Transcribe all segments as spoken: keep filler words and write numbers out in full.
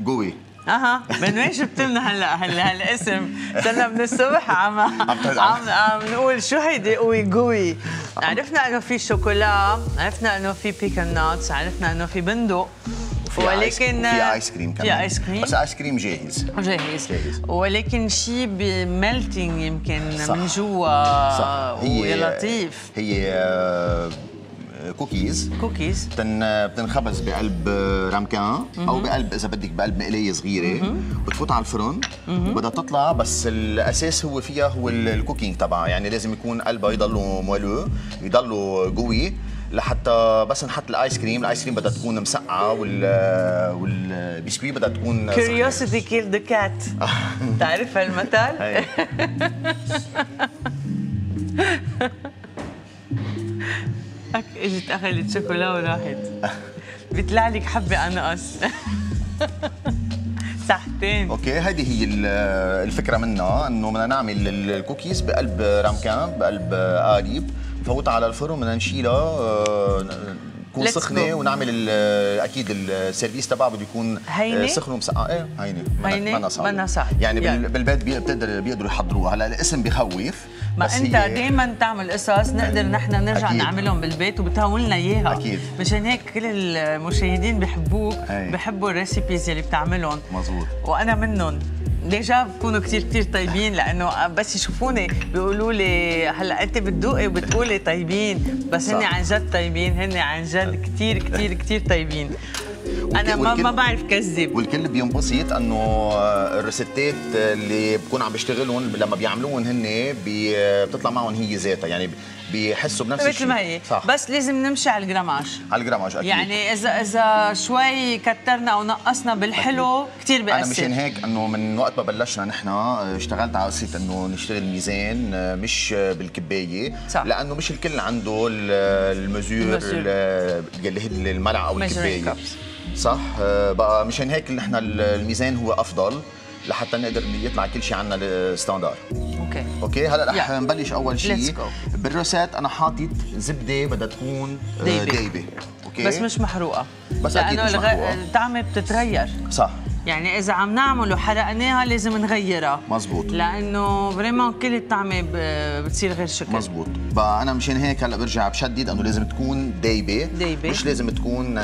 جوي. اها من وين جبت لنا هلا هلا هالاسم؟ صرنا من الصبح عم عم عم نقول شو هيدي قوي جوي. عرفنا انه في شوكولا، عرفنا انه في بيكن ناتس، عرفنا انه في بندق، ولكن في ايس كريم كمان. في ايس كريم بس ايس كريم جاهز جاهز, جاهز. ولكن شيء بميلتينج يمكن صح. من جوا ويا لطيف. هي كوكيز كوكيز بتن بتنخبز بقلب رامكان او بقلب اذا بدك بقلب مقلايه صغيره وتفوت على الفرن وبدها تطلع. بس الاساس هو فيها هو الكوكينج تبعها، يعني لازم يكون قلبها يضلوا مولو يضلوا قوي لحتى بس نحط الايس كريم. الايس كريم بدها تكون مسقعه وال والبسكوي بدها تكون كيوريوسيتي كيل ذا كات. بتعرف هالمثل؟ هيك اجت اخذت شوكولا وراحت. بيطلع لك حبه انقص. صحتين. اوكي هيدي هي الفكره منها، انه بدنا نعمل الكوكيز بقلب رامكان بقلب قالب، نفوتها على الفرن بدنا نشيلها تكون سخنه ونعمل اكيد السيرفيس تبعها بده يكون سخن ومسقع. ايه هينه هينه منا صعب يعني يعني بالبيت بيقدروا بيقدروا يحضروها. هلا الاسم بخوف ما انت دائما تعمل قصص نقدر نحن نرجع أكيد. نعملهم بالبيت وبتهولنا اياها اكيد. مشان هيك كل المشاهدين بحبوك بحبوا الريسيبيز اللي بتعملهم. مزبوط. وانا منهم ديجا بكونوا كثير كثير طيبين، لانه بس يشوفوني بيقولوا لي هلا انت بتذوقي وبتقولي طيبين، بس هن عن جد طيبين، هن عن جد كثير كثير كثير طيبين. انا ما ما بعرف كذب. والكل بينبسط انه الريسيتات اللي بكون عم بيشتغلون لما بيعملوهم هن بتطلع معهم هي ذاتها، يعني بيحسوا بنفس الشيء مثل ما هي. بس لازم نمشي على الجراماج. على الجراماج اكيد. يعني اذا اذا شوي كترنا او نقصنا بالحلو كثير بيأثر. انا مشان هيك انه من وقت ما بلشنا نحن اشتغلت على قصه انه نشتغل ميزان مش بالكبايه، صح. لانه مش الكل عنده المزور اللي هي الملعقه او الكبايه، صح. بقى مشان هيك نحن الميزان هو افضل لحتى نقدر يطلع كل شيء عنا الستاندر. اوكي اوكي هلا رح نبلش اول شيء بالروسات. انا حاطط زبده بدها تكون دايبه. اوكي بس مش محروقه، بس اكيد مش محروقه. الطعمه بتتغير، صح. يعني اذا عم نعمل وحرقناها لازم نغيرها. مزبوط. لانه فريمون كل الطعمه بتصير غير شكل. مزبوط. بقى انا مشان هيك هلا برجع بشدد انه لازم تكون دايبه، دايبه مش لازم تكون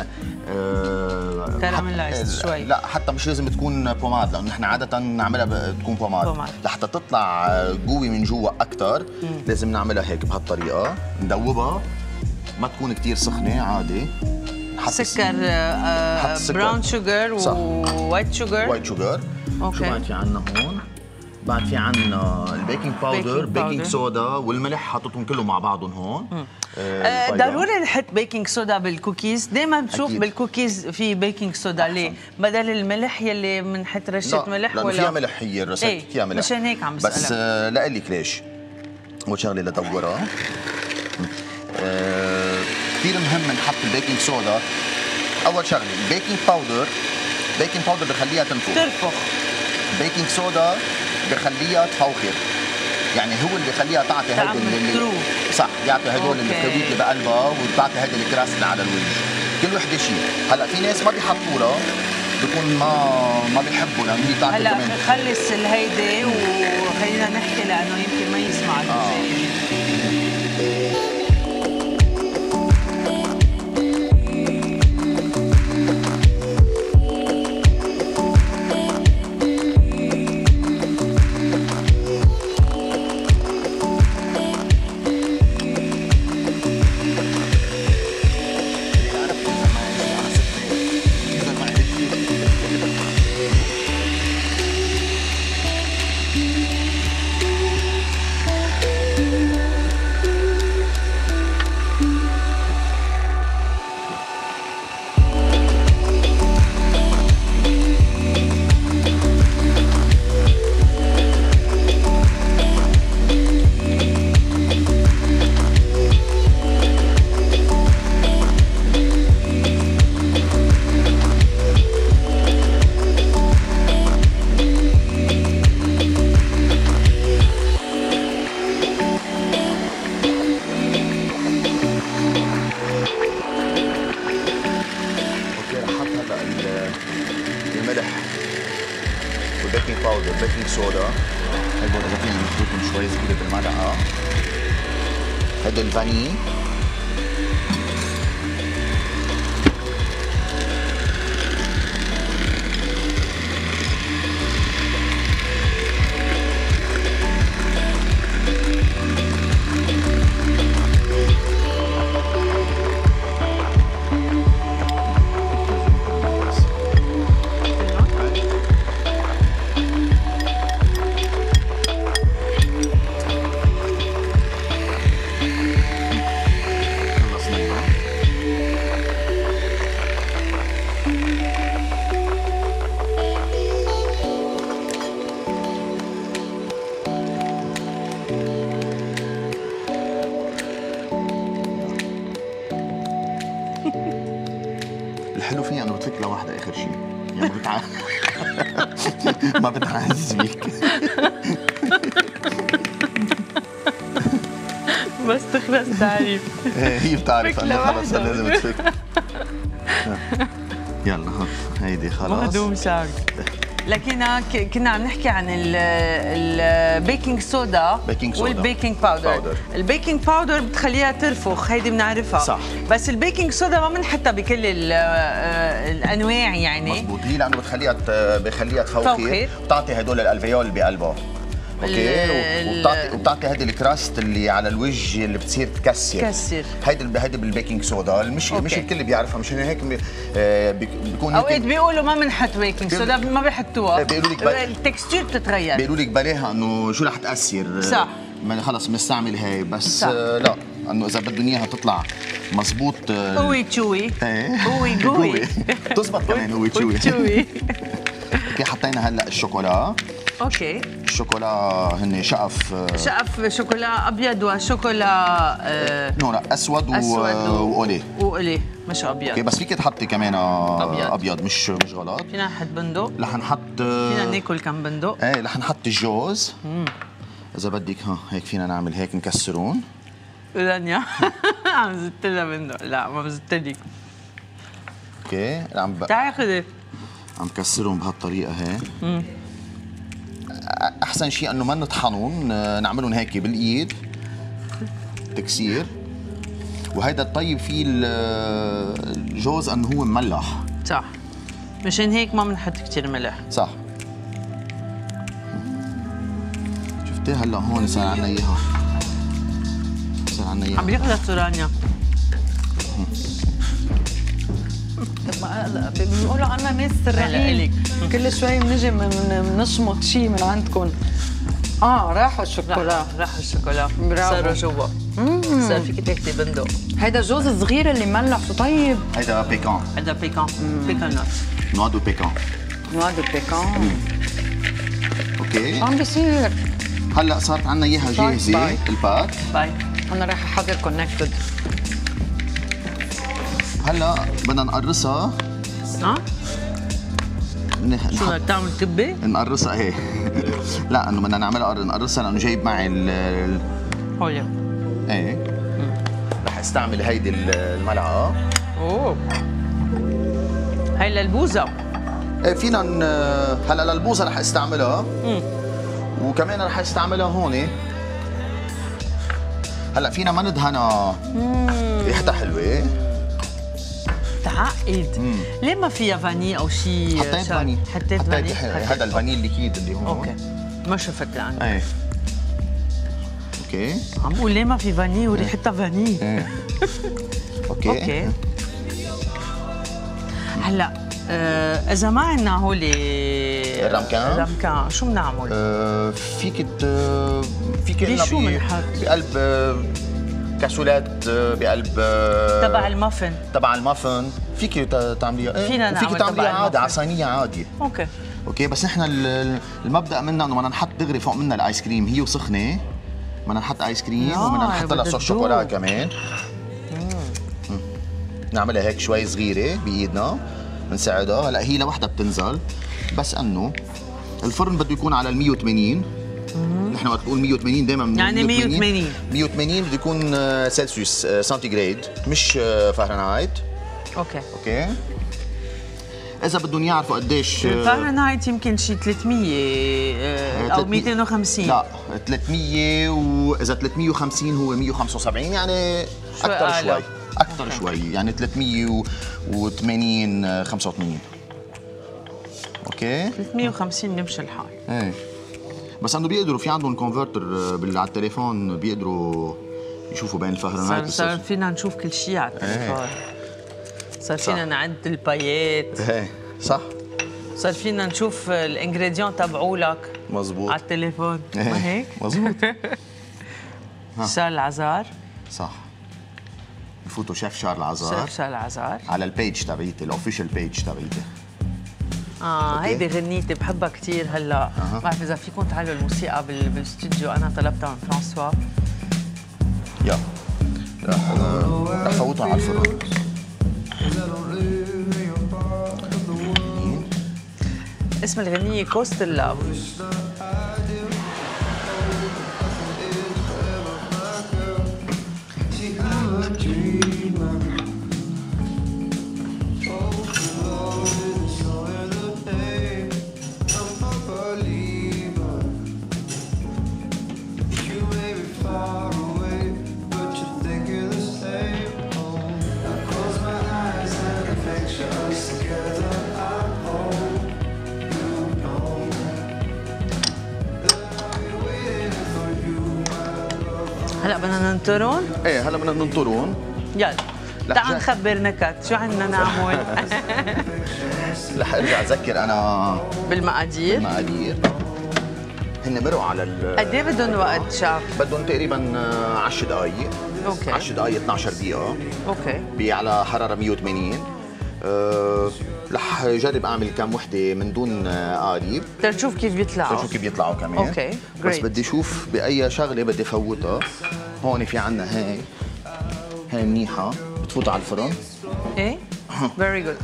آه كراميلايز شوي. لا حتى مش لازم تكون بوماد، لانه نحن عاده نعملها تكون بوماد. بوماد لحتى تطلع قوي من جوا اكثر لازم نعملها هيك بهالطريقه، ندوبها ما تكون كثير سخنه عادي. سكر آه براون شوجر ووايت شوجر. وايت شوجر. اوكي. شو بعد في عندنا هون؟ بعد في عندنا البيكنج باودر، بيكنج سودا والملح، حاططهم كلهم مع بعضهم هون. آه ضروري نحط بيكنج سودا بالكوكيز. دائما بشوف بالكوكيز في بيكنج سودا. ليه؟ بدل الملح يلي بنحط رشه ملح ولا؟ فيها ملح هي الرسالة. ايه فيها ملح. مشان هيك عم بسألك. بس آه لاقول لك ليش. اول شغله لدورها آه كثير مهم نحط البيكنج سودا. اول شغله البيكنج باودر، بيكنج باودر بخليها تنفخ تنفخ بيكنج سودا بخليها تفوخر، يعني هو اللي بخليها تعطي هيدا اللي صح، يعطي هدول الخبيث اللي بقلبها وتعطي هيدا الكراس اللي على الوجه. كل وحده شيء. هلا في ناس ما بيحطوا لها، بكون ما ما بيحبوا لانه هي بتعطي هلا خلص الهيدي وخلينا نحكي لانه يمكن ما يسمع المشاهدين. باودر بيكنج صودا. هيدول اذا فينا نخلطهم شوي صغيره بالمعلقه. هيدول الفاني. الحلو فيها انه بتفك لوحدها اخر شيء، يعني ما بتع ما بتعزز بيك. بس تخلص تعريف. هي بتعرف انه خلص لازم تفك. يلا ها هيدي خلص مهضوم شعر. لكن كنا عم نحكي عن البيكنج صودا والبيكنج باودر. البيكنج باودر بتخليها ترفخ، هيدي بنعرفها صح. بس البيكنج صودا ما بنحطها بكل الانواع يعني. مضبوط، هي لانه بتخليها بخليها تفوخر وبتعطي هدول الالفيول اللي بقلبها. اوكي، وبتعطي وبتعطي هيدي الكراست اللي على الوجه اللي بتصير تكسر. تكسر هيدي هيدي بالبيكنج صودا، مش مش الكل بيعرفها، مشان هيك بيكون اوقات بيقولوا ما بنحط بيكنج صودا، ما بيحطوها، بيقولوا لك التكستشر بتتغير، بيقولوا لك بلاها انه شو رح تاثر. صح، خلص بنستعمل هي بس. صح. لا، انه اذا بدهم اياها تطلع مزبوط قوي تشوي قوي قوي تزبط كمان قوي تشوي تشوي. اوكي، حطينا هلا الشوكولا. اوكي، الشوكولا هن شقف شقف شوكولا ابيض وشوكولا آه نو لا اسود, أسود و... وقلي وقلي مش ابيض. اوكي، بس فيك تحطي كمان ابيض, أبيض مش مش غلط. فينا نحط بندق، رح نحط فينا ناكل كم بندق. ايه رح نحط الجوز. مم. اذا بدك ها هيك فينا نعمل هيك نكسرون. رانيا عم زدت لها بندق. لا ما بزدت لك. اوكي عم ب... تعي خذي. عم كسرهم بهالطريقه هي. امم احسن شيء انه ما نطحنهم، نعملهم هيك بالايد تكسير. وهيدا الطيب فيه الجوز انه هو مملح. صح، مشان هيك ما بنحط كثير ملح. صح. شفتي هلا هون صار عنا اياها، صار عنا اياها عم يخلص رانيا. بيقولوا عنا ناس سرعين، كل شوي بنجي بنشمط شيء من عندكم. اه راحوا الشوكولا، راحوا الشوكولا، برافو، صاروا جوا. صار فيك تاكلي بندق. هيدا جوز صغير اللي مملح وطيب. هيدا بيكان. هيدا بيكان، بيكان نوت. نوا دو بيكان. نوا دو بيكان. اوكي. شو عم بيصير؟ هلا صارت عنا اياها جاهزه الباك. باي. انا رايحه احضر كونكتد. هلا بدنا نقرصها. اه؟ نح... شو بدك تعمل كبه؟ نقرصها هي. لا انه بدنا نعملها نقرصها لانه جايب معي ال هولي. ايه رح استعمل هيدي الملعقه. اوه هي للبوزه. ايه فينا ن... هلا للبوزه رح استعملها. امم وكمان رح استعملها هون. هلا فينا ما ندهنها ريحتها حلوه. تعقد. ليه ما فيها فاني او شيء؟ حطيت فاني. حطيت فاني. هذا الفاني الليكيد اللي هون. اوكي ما شفت لعنه. ايه اوكي. عم بقول ليه ما في فاني وريحتها فاني. ايه اوكي اوكي. هلا آه اذا ما عندنا هولي الرمكان الرمكان شو بنعمل؟ آه فيك فيك لنا شو بنحط؟ بقلب كاسولات، بقلب تبع المافن. تبع المافن فيك تعمليها. ايه فينا نعمل فيك تعمليها عادي على صينيه عادي. اوكي اوكي، بس نحن المبدا منا انه بدنا نحط دغري فوق منها الايس كريم، هي وسخنه بدنا نحط ايس كريم وبدنا نحط لها صوص شوكولا كمان. مم. نعملها هيك شوي صغيره بايدنا بنساعدها. هلا هي لوحدها بتنزل، بس انه الفرن بده يكون على ال مية وثمانين. نحن وقت نقول مية وثمانين دائما يعني مية وثمانين مية وثمانين بده يكون سلسيوس سنتيغراد مش فahrenheit. اوكي اوكي. اذا بدهم يعرفوا قديش الفahrenheit يمكن شي ثلاثمية او مئتين وخمسين. لا ثلاثمية، واذا ثلاثمية وخمسين هو مئة وخمسة وسبعين، يعني اكثر شوي اكثر شوي، يعني ثلاثمية وثمانين خمسة وثمانين. اوكي ثلاثمية وخمسين نمشي الحال. ايه بس انه بيقدروا في عندهم كونفرتر على التليفون، بيقدروا يشوفوا بين الفهرنهايت. صار, صار فينا نشوف كل شيء على التليفون. ايه. صار فينا نعد البايات. ايه صح. صار فينا نشوف الانجريديون تبعولك مزبوط على التليفون. ايه. ما هيك؟ مزبوط. شارل عزار. صح. بفوتوا شيف شارل عزار. شيف شارل عزار على البيج تبعيتي، الاوفيشال بيج تبعيتي. اه هيدي غنيتي بحبها كثير هلا. ما أه. بعرف اذا فيكم تعالوا الموسيقى بالاستوديو، انا طلبتها من فرانسوا. يلا رح رح فوتها على الفرن. اسم الغنية كوست اللاف. هلا بدنا ننطرون؟ ايه هلا بدنا ننطرون. يلا تعال نخبر نكت، شو عندنا نعمل؟ رح ارجع اذكر انا بالمقادير. بالمقادير هن مرقوا على ال قد ايه بدهم وقت شاف؟ بدهم تقريبا عشر دقائق. اوكي عشر دقائق اثنعش دقيقة. اوكي على حرارة مئة وثمانين. أه رح جرب اعمل كم وحده من دون قالب تنشوف كيف بيطلعوا. تنشوف كيف بيطلعوا كمان. اوكي بس بدي اشوف باي شغله بدي فوتها. هون في عندنا هاي هاي منيحه بتفوت على الفرن. ايه فيري جود.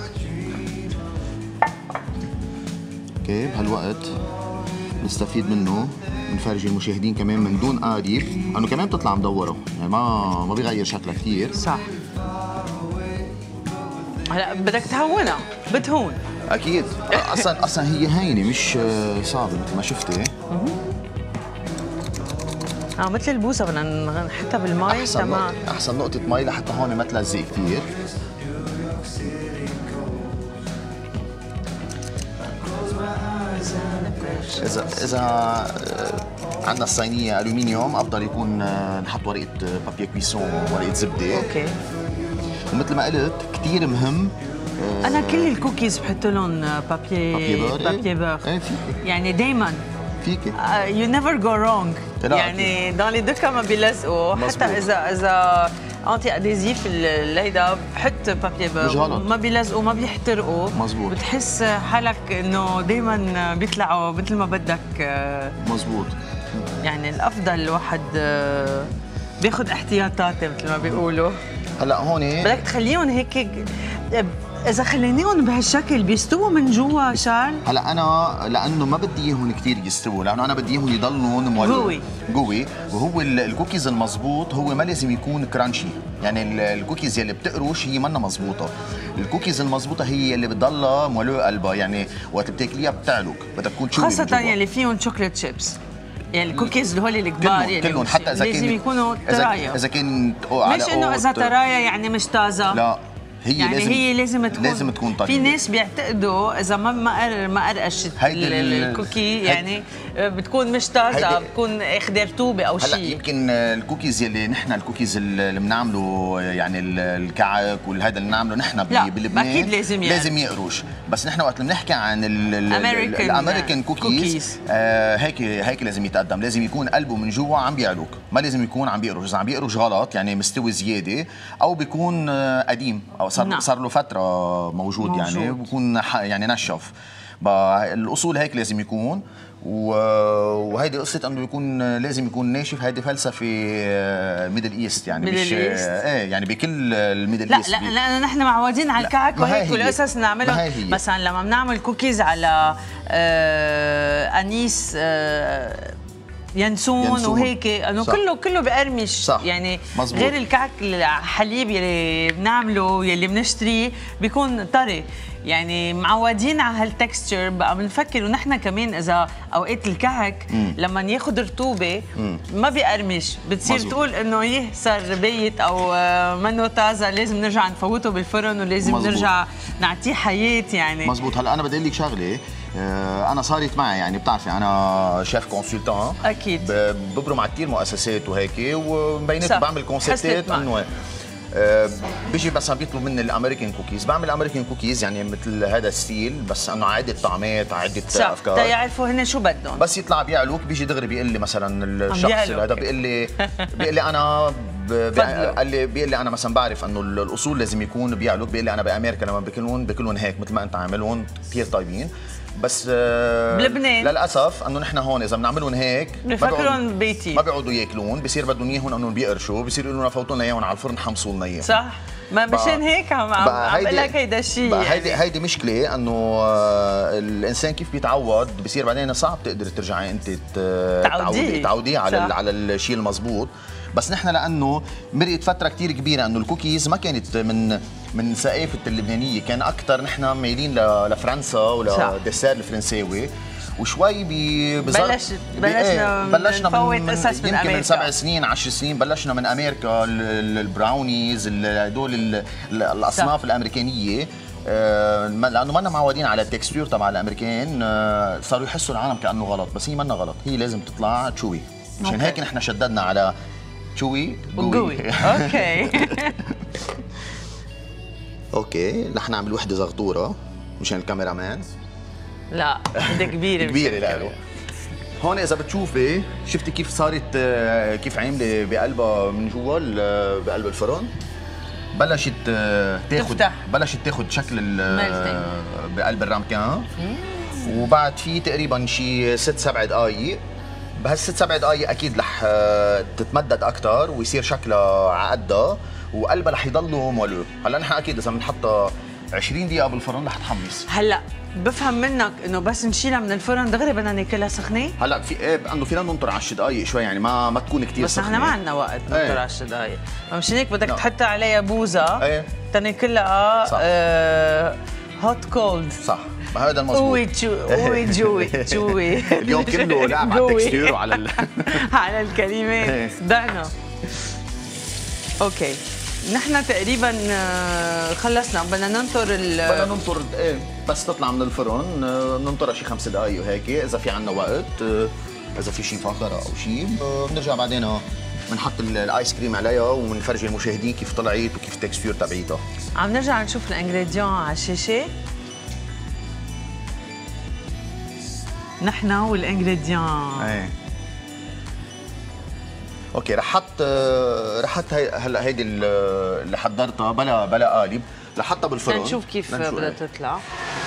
اوكي بهالوقت نستفيد منه، بنفرجي المشاهدين كمان من دون قالب انه كمان بتطلع مدوره، يعني ما ما بيغير شكلها كثير. صح. هلا بدك تهونها، بتهون اكيد. اصلا اصلا هي هينه مش صعبه مثل ما شفتي. اه مثل البوسه بدنا نحطها بالمي. احسن تمام. نقطة احسن نقطه مي لحتى هون ما تلزق كثير. اذا اذا عندنا الصينيه الومنيوم افضل يكون نحط ورقه بابي كويسون، ورقه زبده. اوكي. ومثل ما قلت كثير مهم، انا كل الكوكيز بحط لهم بابي بابي بور. ايه فيك يعني دائما فيك يو نيفر جو رونج، يعني دون لي دوكا ما بيلزقوا. حتى اذا اذا انتي اديزيف الليدا بحط بابي بور ما بيلزقوا ما بيحترقوا. مزبوط. بتحس حالك انه دائما بيطلعوا مثل ما بدك. مزبوط. يعني الافضل الواحد بياخذ احتياطاته مثل ما بيقولوا. هلا هون بدك تخليهم هيك، اذا خليناهم بهالشكل بيستووا من جوا شارل. هلا انا لانه ما بدي اياهم كثير يستووا، لانه انا بدي اياهم يضلوا قوي قوي. وهو الكوكيز المضبوط هو ما لازم يكون كرانشي، يعني الكوكيز يلي بتقرش هي منا مضبوطه. الكوكيز المضبوطه هي اللي بتضلها مولوء قلبها، يعني وقت بتاكليها بتعلق، بدها تكون شوي خاصه يلي فيهم شوكليت شيبس. يعني الكوكيز اللي هول الكبار يلي كلهم حتى اذا لازم يكونوا طرايه. اذا كانت مش انه اذا طرايه يعني مش طازه، لا هي يعني لازم هي لازم تكون لازم تكون طريه. في ناس بيعتقدوا اذا ما ما ما قرقشت الكوكي يعني بتكون مش طازه، بتكون اخذ رطوبه او شيء. هلا يمكن الكوكيز يلي نحن الكوكيز اللي بنعمله، يعني الكعك والهذا اللي بنعمله نحن بلبنان اكيد لازم يعني. لازم يقرش. بس نحن وقت بنحكي عن الامريكان كوكيز آه هيك هيك لازم يتقدم، لازم يكون قلبه من جوا عم بيعلق، ما لازم يكون عم بيقرش. اذا عم بيقرش غلط يعني مستوي زياده او بيكون قديم او صار نعم. صار له فتره موجود, موجود. يعني بكون يعني نشف. الاصول هيك لازم يكون، وهيدي قصه انه يكون لازم يكون ناشف. هيدي فلسفه ميدل ايست، يعني مش ايه يعني بكل الميدل ايست. لا لا لانه نحن معودين على الكعك وهيك والقصص نعملها. مثلا لما بنعمل كوكيز على آه انيس آه ينسون, ينسون. وهيك انه كله كله بقرمش. صح. يعني مزبوط. غير الكعك الحليب يلي بنعمله يلي بنشتريه بيكون طري، يعني معودين على هالتكستشر. بقى بنفكر ونحن كمان اذا اوقات الكعك مم. لما ياخذ رطوبه مم. ما بيقرمش، بتصير مزبوط. تقول انه يه صار بيت او منه طازه، لازم نرجع نفوته بالفرن ولازم مزبوط. نرجع نعطيه حياه. يعني مزبوط. هلا انا بدي اقول لك شغله، انا صارت معي، يعني بتعرفي انا شيف كونسلتان اكيد، ببرم على كثير مؤسسات وهيك، وبيناتهم بعمل كونسبتات انه أه بيجي مثلا بيطلب مني الامريكان كوكيز، بعمل امريكان كوكيز يعني مثل هذا الستيل، بس انه عده طعمات عده صح. افكار، تيعرفوا هن شو بدهم، بس يطلع بيعلوك. بيجي دغري بيقول لي مثلا الشخص هذا بيقول لي بيقول لي انا قال لي بيقول لي انا مثلا بعرف انه الاصول لازم يكون بيعلوك، بيقول لي انا بامريكا لما بيكلون بيكلون هيك مثل ما انت عاملهم كثير طيبين، بس بلبنان للاسف انه نحن هون اذا بنعملهم هيك بفكرهم بيتي، ما بيقعدوا ياكلون، بصير بدهم اياهم انه بيقرشوا، بصير يقولوا لنا فوتوا لنا اياهم على الفرن حمصوا لنا اياهم. صح، ما مشان هيك عم عم بقول لك هيدا الشيء. يعني هيدي هيدي مشكله، انه الانسان كيف بيتعود بصير بعدين صعب تقدر ترجعي انت تعودي تعودي على صح. على الشيء المضبوط. بس نحن لانه مرقت فتره كثير كبيره انه الكوكيز ما كانت من من ثقافه اللبنانيه، كان اكثر نحن مايلين لفرنسا وللديسير الفرنساوي، وشوي بظهر بلش بلشنا بلشنا من قصص من يمكن من سبع سنين عشر سنين بلشنا من امريكا، البراونيز هدول الاصناف الامريكانيه، لانه ما معودين على التكستور تبع الامريكان، صاروا يحسوا العالم كانه غلط، بس هي منا غلط، هي لازم تطلع تشوي. عشان هيك نحن شددنا على تشوي قوي. اوكي اوكي رح نعمل وحده زغطوره مشان الكاميرا مان. لا بدها كبيره كبيره له. هون اذا بتشوفي شفتي كيف صارت كيف عامله بقلبها من جوا بقلب الفرن، بلشت تاخذ بلشت تاخذ شكل بقلب الرامكان، وبعد في تقريبا شي ست سبع دقائق، بهالست سبع دقائق اكيد رح تتمدد اكثر ويصير شكلها على قدها، وقلبها رح يضلوا مولو. هلا نحن اكيد اذا بنحطها عشرين دقيقة بالفرن رح تحمص. هلا بفهم منك انه بس نشيلها من الفرن دغري بدنا ناكلها سخنه؟ هلا في ايه انه فينا ننطر عشر دقائق شوي، يعني ما ما تكون كثير سخنه، بس نحن ما عندنا وقت ننطر عشر دقائق، مشان هيك بدك تحط عليها بوزه ايه تناكلها آه هوت كولد. صح، هذا المضبوط. قوي قوي جوي جوي اليوم كله لعب على التكستير وعلى ال... على الكلمات. صدقنا. اوكي نحن تقريبا خلصنا، بدنا ننطر ال بدنا ننطر ايه بس تطلع من الفرن، ننطرها شي خمس دقائق وهيك، اذا في عندنا وقت، اذا في شي فاخره او شي بنرجع بعدين بنحط الايس كريم عليها وبنفرجي المشاهدين كيف طلعت وكيف التكستير تبعيتها. عم نرجع نشوف الانجريديون على الشاشه. نحن والانجريديون ايه اوكي. رح حط رح حط هلا هيدي اللي حضرتها بلا بلا قالب، رح حطها بالفرن نشوف كيف بدها تطلع.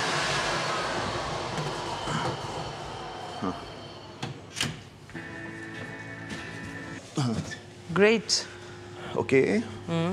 جريت. اوكي امم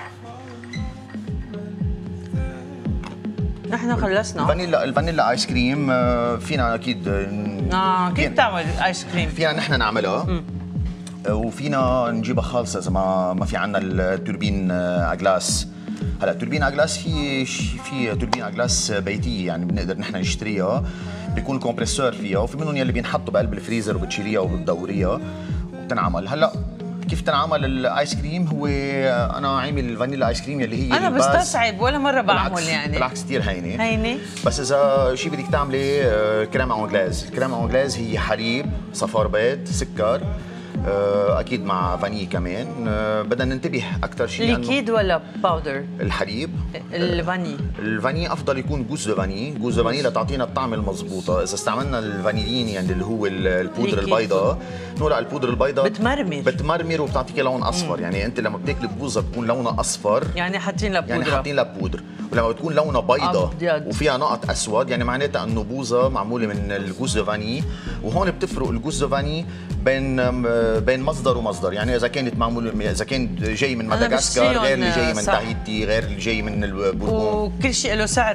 نحن خلصنا. الفانيلا الفانيلا ايس كريم فينا اكيد اه كيف تعمل ايس كريم؟ فينا نحن نعملها مم. وفينا نجيبها خالصه اذا ما ما في عندنا التوربين اجلاس. هلا التوربين اجلاس في في توربين اجلاس بيتيه، يعني بنقدر نحن نشتريها، بيكون كومبريسور فيها، وفي منهم يلي بينحطوا بقلب الفريزر وبتشيليها وبتدوريها وبتنعمل. هلا كيف تنعمل الايس كريم؟ هو انا عامل الفانيلا ايس كريم يلي هي انا بستصعب ولا مره بعمل، يعني بالعكس كثير هينه هينه. بس اذا شيء بدك تعملي كريمه انجلاز، الكريمه انجلاز هي حليب، صفار بيض، سكر، اكيد مع فاني كمان. بدنا ننتبه اكثر شيء ليكيد ولا باودر؟ الحليب الفاني الفاني افضل يكون جوز فاني، جوز فاني لتعطينا الطعم المضبوطه. اذا استعملنا الفانيلين يعني اللي هو البودره البيضاء، نو لا البودره البيضاء بتمرمر بتمرمر وبتعطيك لون اصفر. مم. يعني انت لما بتاكل بوزه بتكون لونها اصفر، يعني حاطين لها بودره، يعني حاطين لها بودر. ولما بتكون لونها بيضاء وفيها نقط اسود، يعني معناتها انه بوزه معموله من الجوز فاني. وهون بتفرق الجوز فاني بين بين مصدر ومصدر، يعني اذا كانت معموله اذا كان جاي من مدغشقر غير اللي جاي من تاهيتي غير اللي جاي من البوربون، وكل شيء له سعره.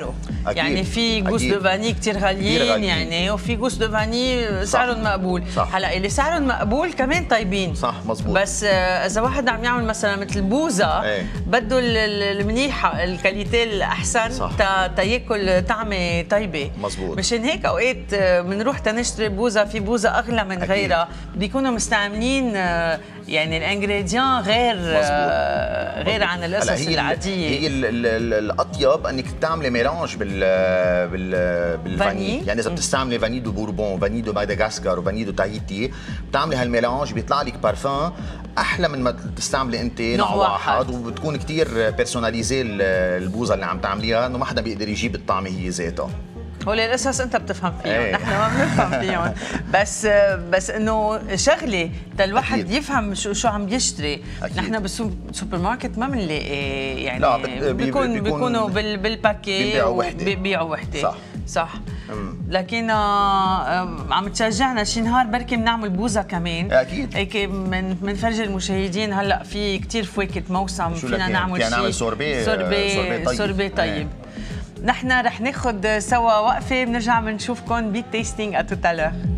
أكيد. يعني في جوز دو فاني كثير غاليين يعني، وفي جوز دو فاني سعرهم مقبول. صح. هلا اللي سعرهم مقبول كمان طيبين. صح مزبوط. بس اذا واحد عم يعمل مثلا مثل بوزه ايه. بده المنيحه الكاليتي الاحسن تا تاكل طعمه طيبه. مزبوط. مشان هيك اوقات بنروح تنشتري بوزه، في بوزه اغلى من غيرها، بيكونوا مستعملين يعني الانجريديان غير مزبوط. غير عن القصص هي العاديه. هي ال ال ال الاطيب انك تعملي ميلانج بال بال بالفاني، يعني اذا بتستعملي فاني دو بوربون، فاني دو مادغاسكار وفاني دو تاهيتي، بتعملي هالميلانج بيطلع لك بارفان احلى من ما تستعملي انت نوع واحد، وبتكون كثير بيرسوناليزي البوزه اللي عم تعمليها، انه ما حدا بيقدر يجيب الطعمه هي ذاتها. هول القصص انت بتفهم فيهم، ايه. نحن ما بنفهم فيهم. بس بس انه شغله تا الواحد أكيد. يفهم شو شو عم يشتري. أكيد. نحن بالسوبر ماركت ما بنلاقي يعني، لا بيكون بيكون بيكونوا بالباكي بيبيعوا وحده بيبيعوا وحده. صح صح. مم. لكن عم تشجعنا شي نهار بركي بنعمل بوزه كمان. اكيد. هيك من بنفرجي المشاهدين هلا في كثير فواكه موسم، فينا نعمل شيء، فينا نعمل سوربي سوربي طيب, سوربي طيب. نحن رح ناخذ سوا وقفه، بنرجع بنشوفكم بالتيستينج. ا توت